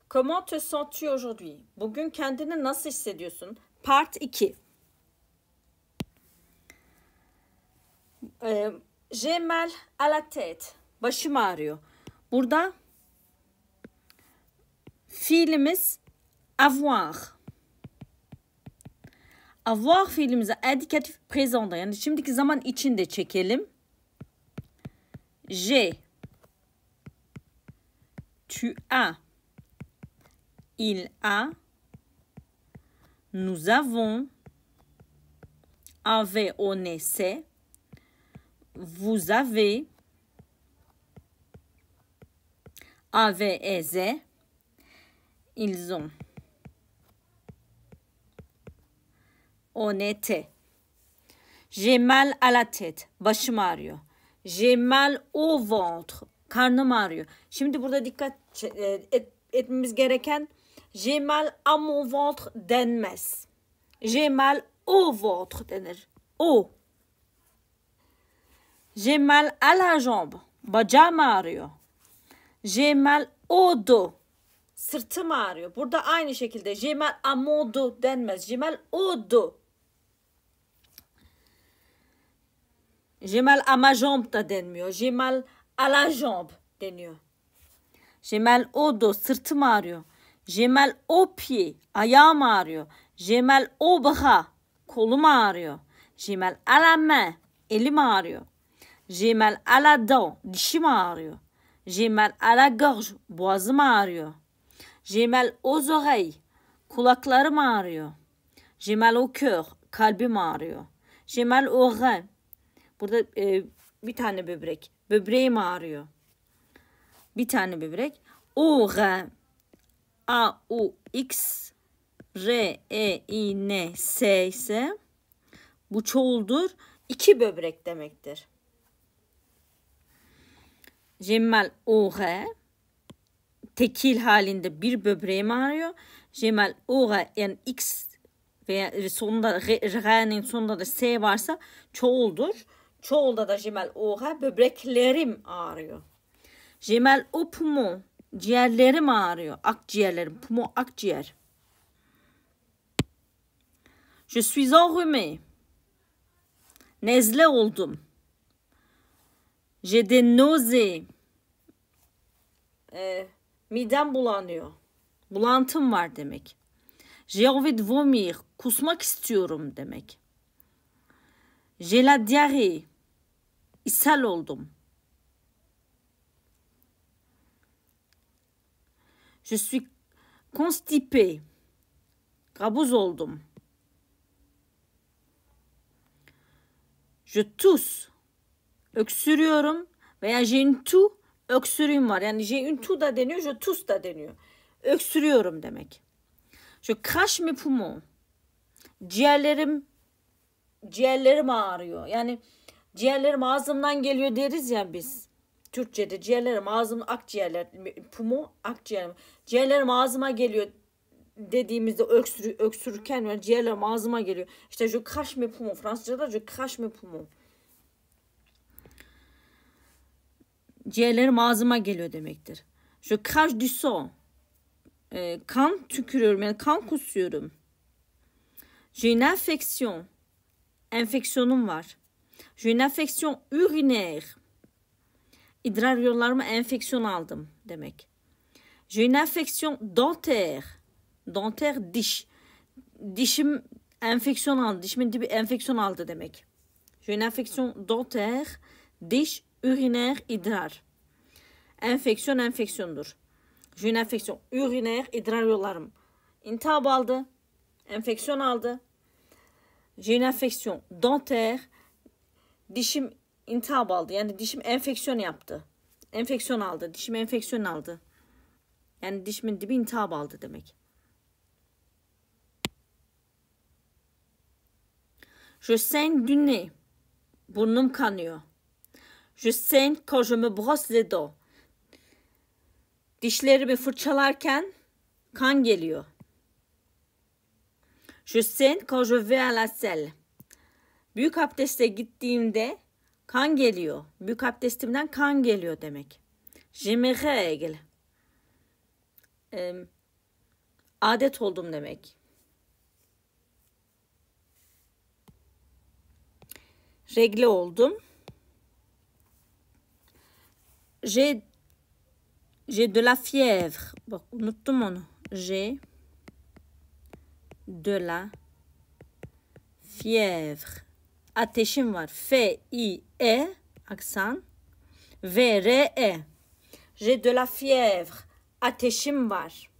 Comment te sens-tu aujourd'hui? Bugün kendini nasıl hissediyorsun? Part 2. J'ai mal à la tête. Başım ağrıyor. Burada fiilimiz avoir. Avoir fiilimizi indikatif présent'da, yani şimdiki zaman içinde çekelim. J'ai, tu as, il a, nous avons, avait, on essaie, vous avez, avait, eze, ils ont, on était. J'ai mal à la tête. Başım ağrıyor. J'ai mal au ventre. Karnım ağrıyor. Şimdi burada dikkat etmemiz gereken j'ai mal à mon ventre denmez. J'ai mal au ventre denir. O. J'ai mal à la jambe. Bacağım ağrıyor. J'ai mal au dos. Sırtım ağrıyor. Burada aynı şekilde j'ai mal à mon dos denmez. J'ai mal au dos. J'ai mal à ma jambe da denmiyor. J'ai mal à la jambe deniyor. J'ai mal au dos. Sırtım ağrıyor. J'ai mal au pied. Ayağım ağrıyor. J'ai mal au bras. Kolum ağrıyor. J'ai mal à la main. Elim ağrıyor. J'ai mal à la dent. Dişim ağrıyor. J'ai mal à la gorge. Boğazım ağrıyor. J'ai mal aux oreilles. Kulaklarım ağrıyor. J'ai mal au cœur. Kalbim ağrıyor. J'ai mal au rein. Burada bir tane böbrek. Böbreğim ağrıyor. Bir tane böbrek. Au rein. A, U, X, R, E, I, N, S ise bu çoğuldur. 2 böbrek demektir. J'ai mal au rein. Tekil halinde bir böbreğim ağrıyor. J'ai mal au rein, yani X veya sonunda R'nin sonunda da S varsa çoğuldur. Çoğulda da j'ai mal au rein, böbreklerim ağrıyor. J'ai mal au poumon. Ciğerlerim ağrıyor. Akciğerlerim. Poumon, akciğer. Je suis enrhumé. Nezle oldum. J'ai des nausées. Midem bulanıyor. Bulantım var demek. J'ai envie de vomir. Kusmak istiyorum demek. J'ai la diarrhée. İshal oldum. Je suis constipé. Kabuz oldum. Je tousse. Öksürüyorum veya j'ai une toux, öksürüğüm var. Yani j'ai une toux da deniyor, je tousse da deniyor. Öksürüyorum demek. Je crache mes poumons. Ciğerlerim ağrıyor. Yani ciğerlerim ağzımdan geliyor deriz ya biz. Türkçe'de ciğerlerim ağzım, akciğerler, poumon, akciğerim. Ciğerlerim ağzıma geliyor dediğimizde öksürürken yani ciğerlerim ağzıma geliyor. İşte je crache mes poumons. Fransızca'da je crache mes poumons. Ciğerlerim ağzıma geliyor demektir. Je crache du sang. Kan tükürüyorum, yani kan kusuyorum. J'ai une infection. Enfeksiyonum var. J'ai une infection urinaire. İdrar yollarıma enfeksiyon aldım demek. J'ai une infection dentaire. Dentaire diş. Dişim enfeksiyon aldı. Dişimin dibi enfeksiyon aldı demek. J'ai une infection dentaire. Diş, urinaire, idrar. Enfeksiyon enfeksiyondur. J'ai une infection urinaire, idrar yollarım İltihap aldı. Enfeksiyon aldı. J'ai une infection dentaire. Dişim İltihap aldı. Yani dişim enfeksiyon yaptı. Enfeksiyon aldı. Dişim enfeksiyon aldı. Yani dişimin dibi iltihap aldı demek. Je saigne du nez. Burnum kanıyor. Je saigne quand je me brosse les dents. Dişlerimi fırçalarken kan geliyor. Je saigne quand je vais à la salle. Büyük abdeste gittiğimde kan geliyor. Büyük abdestimden kan geliyor demek. Je me règle. Adet oldum demek. Regle oldum. J'ai de la fièvre. Bak unuttum onu. J'ai de la fièvre. Ateşim var. F-I-E aksan. V-R-E. J'ai de la fièvre. Ateşim var.